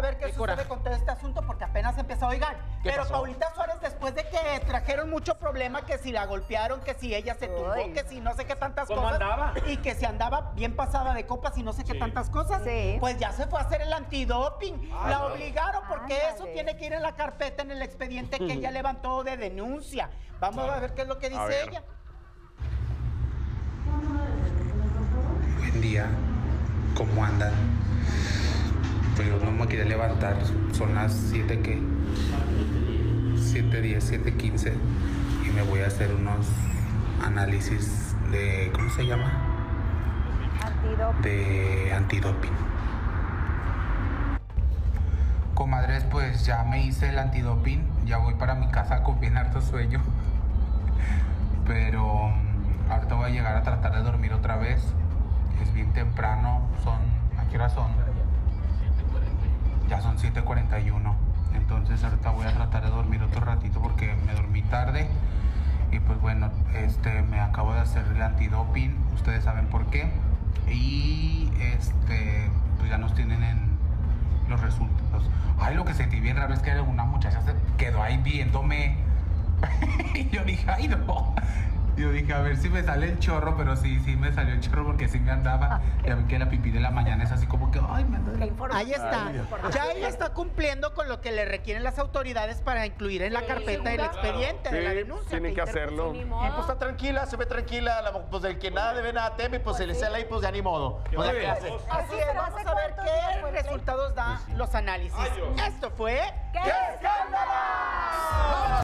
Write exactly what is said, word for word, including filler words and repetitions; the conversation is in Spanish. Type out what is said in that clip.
ver qué, qué sucede coraje. con todo este asunto porque apenas empezó. Oigan, pero pasó? Paulita Suárez, después de que trajeron mucho problema, que si la golpearon, que si ella se tumbó, Uy. que si no sé qué tantas ¿Cómo cosas. andaba? Y que se andaba bien pasada de copas y no sé sí. qué tantas cosas. Sí. Pues ya se fue a hacer el antidoping. Ah, la no. obligaron porque ah, eso tiene que ir en la carpeta, en el expediente que ella levantó de denuncia. Vamos a ver qué es lo que dice ella. Buen día, ¿cómo andan? Pues yo no me quería levantar, son las siete que siete diez, siete quince y me voy a hacer unos análisis de, ¿cómo se llama? Antidoping. De antidoping. Comadres, pues ya me hice el antidoping, ya voy para mi casa con bien harto sueño, pero ahorita voy a llegar a tratar de dormir otra vez. Es bien temprano, son, ¿a qué hora son? Ya son siete cuarenta y uno, entonces ahorita voy a tratar de dormir otro ratito porque me dormí tarde y pues bueno, este, me acabo de hacer el antidoping, ustedes saben por qué, y este, pues ya nos tienen en los resultados. Ay, lo que sentí bien raro es que una muchacha se quedó ahí viéndome y yo dije, ay no. Yo dije, a ver si me sale el chorro, pero sí, sí me salió el chorro porque sí me andaba. Ya ven que la pipí de la mañana es así como que, ay, me anda. Ahí está. Ya ella está cumpliendo con lo que le requieren las autoridades para incluir en la sí, carpeta el expediente sí, de la denuncia. Tienen que hacerlo. Y pues está tranquila, se ve tranquila, la, pues del que nada debe, nada teme, pues, pues se le sale ahí, pues ya ni modo. Pues, ¿qué hace? Así es, vamos a ver qué resultados dan los análisis. Esto fue... ¡Qué escándalo!